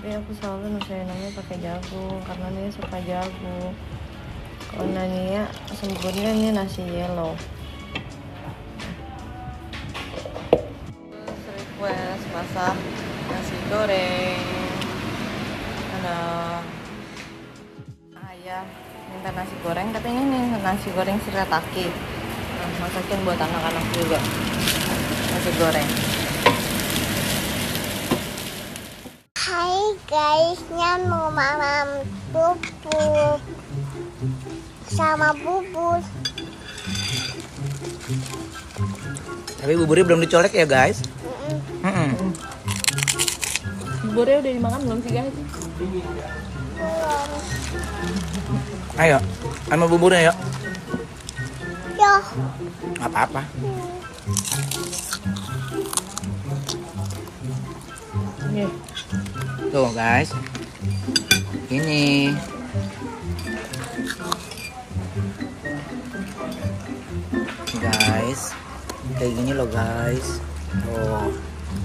Tapi aku selalu nusain namanya pakai jagung karena dia suka jagung. Kalau Nania sempurnya ini nasi yellow. Terus request masak nasi goreng. Ada ayah minta nasi goreng, katanya nih nasi goreng shirataki. Nah, masakin buat anak-anak juga nasi goreng. Hai guys, mau mamam bubur sama bubur. Tapi buburnya belum dicolek ya guys. Buburnya udah dimakan belum sih guys? Ayo, sama buburnya yuk. Yo. Gak apa-apa. Tuh guys, ini guys, kayak gini loh guys. Tuh.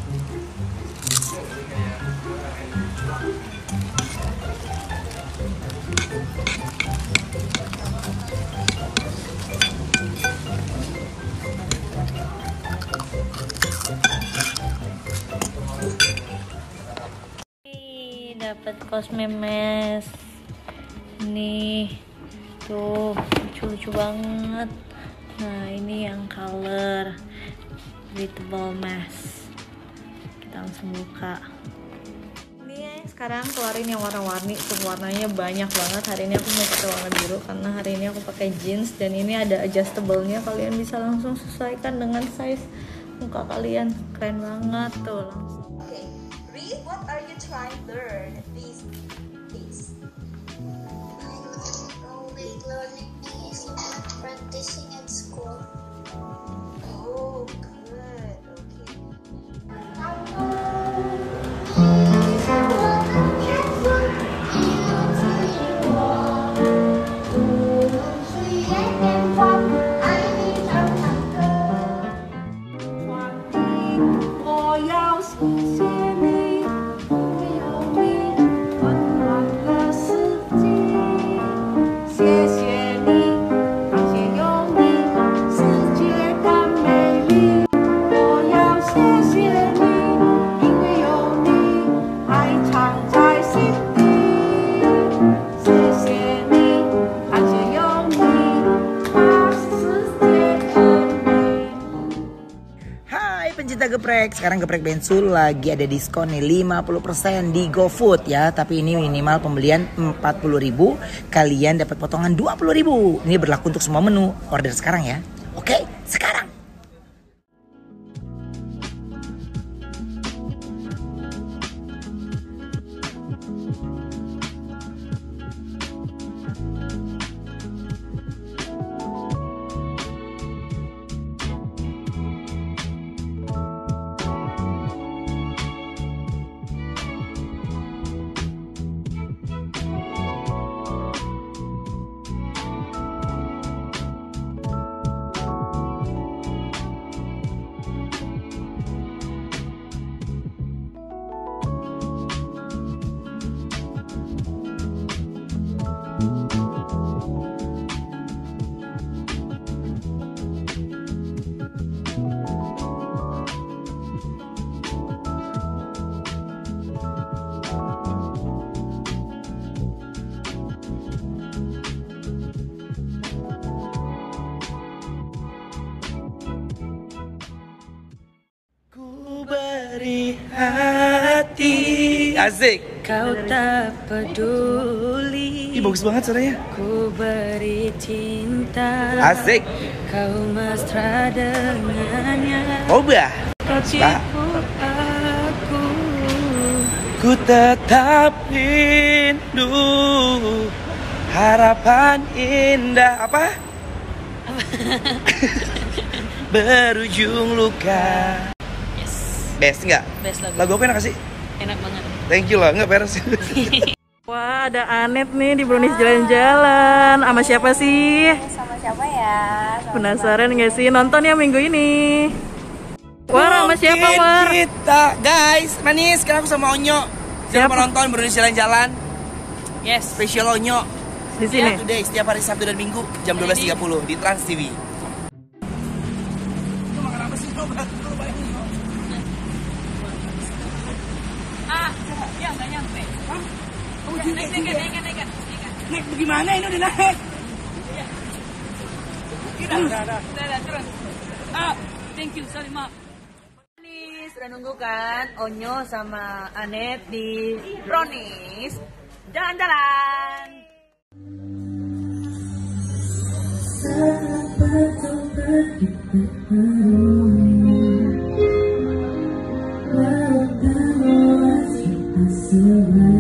Dapat kosmemes nih, tuh lucu-lucu banget. Nah ini yang color breathable mask, kita langsung buka. Ini sekarang keluarin yang warna-warni, tuh warnanya banyak banget. Hari ini aku mau pakai warna biru karena hari ini aku pakai jeans, dan ini ada adjustable-nya, kalian bisa langsung sesuaikan dengan size muka kalian. Keren banget tuh langsung. What are you trying to learn? Please. Only learning is practicing at school. Oh, good. Okay. Pencinta geprek, sekarang geprek Bensul lagi ada diskon nih 50% di GoFood ya. Tapi ini minimal pembelian 40.000, kalian dapat potongan 20.000. Ini berlaku untuk semua menu. Order sekarang ya. Oke, sekarang. Beri hati, asik. Kau tak peduli. Ih, bagus banget suaranya. Ku beri cinta. Asik. Kau mesra dengannya. Obah. Kau tipu aku. Ku tetap rindu. Harapan indah apa? Berujung luka. Best nggak? Best lagu. Lagu apa enak sih? Enak banget. Thank you lah, nggak beres. Wah, ada Anet nih di Brownies jalan-jalan. Sama siapa sih? Sama siapa ya? Penasaran nggak sih? Nonton ya minggu ini. War, sama siapa, War? Kita, guys, manis. Sekarang aku sama Onyo. Jangan lupa nonton Brownies jalan-jalan. Yes. Spesial Onyo. Di sini. Today setiap hari Sabtu dan Minggu jam 12.30 di Trans TV. Ya nggak nyampe. Naik bagaimana ini udah naik? Udah, terus. Thank you, sorry maaf. Nih, sudah nunggu kan Onyo sama Anet di Brownies. Jalan-jalan. Walau tak mau asik